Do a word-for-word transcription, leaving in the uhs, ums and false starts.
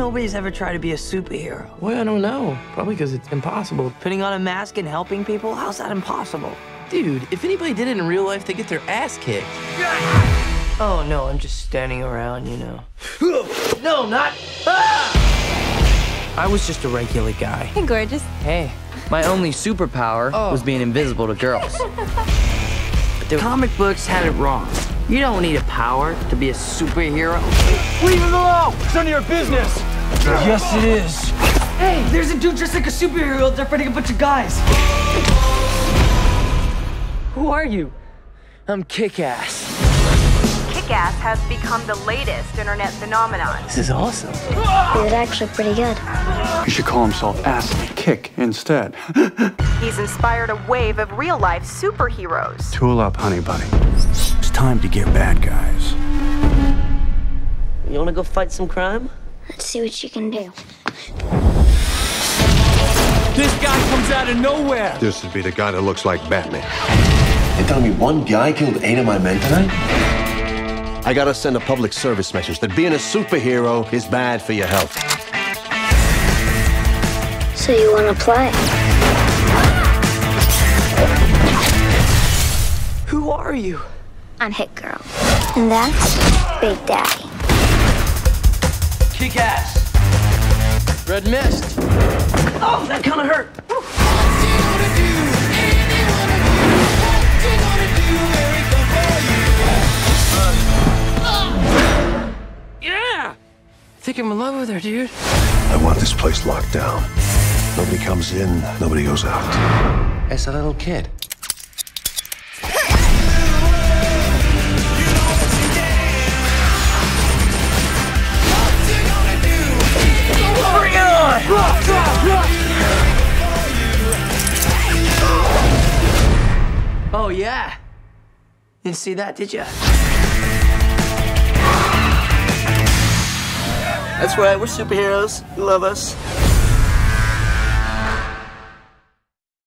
nobody's ever tried to be a superhero? Well, I don't know. Probably because it's impossible. Putting on a mask and helping people? How's that impossible? Dude, if anybody did it in real life, they get their ass kicked. Oh, no, I'm just standing around, you know. No, not... Ah! I was just a regular guy. Hey, gorgeous. Hey, my only superpower Oh. was being invisible to girls. The comic books had it wrong. You don't need a power to be a superhero. Leave him alone! It's none of your business! Yes, it is. Hey, there's a dude dressed like a superhero out there fighting a bunch of guys. Who are you? I'm kick-ass. Kick-ass has become the latest internet phenomenon. This is awesome. He was actually pretty good. He should call himself Ass Kick instead. He's inspired a wave of real-life superheroes. Tool up, honey bunny. It's time to get bad guys. You wanna go fight some crime? Let's see what you can do. This guy comes out of nowhere! This would be the guy that looks like Batman. You're telling me one guy killed eight of my men tonight? I gotta send a public service message that being a superhero is bad for your health. So you want to play? Who are you? I'm Hit Girl. And that's Big Daddy. Kick-ass. Red mist. Oh, that kinda hurt. Yeah! I think I'm in love with her, dude. I want this place locked down. Nobody comes in, nobody goes out. As a little kid. Bring it on! Oh, yeah. Didn't see that, did ya? That's right, we're superheroes. You love us.